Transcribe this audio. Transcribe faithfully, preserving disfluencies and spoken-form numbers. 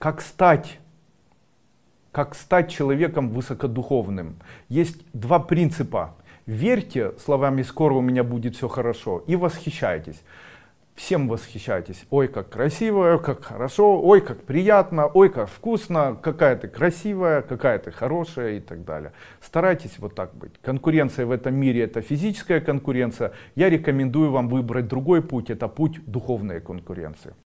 как стать, как стать человеком высокодуховным. Есть два принципа. Верьте словами «скоро у меня будет все хорошо» и восхищайтесь. Всем восхищайтесь. Ой, как красиво, как хорошо, ой, как приятно, ой, как вкусно, какая ты красивая, какая ты хорошая и так далее. Старайтесь вот так быть. Конкуренция в этом мире — это физическая конкуренция. Я рекомендую вам выбрать другой путь, это путь духовной конкуренции.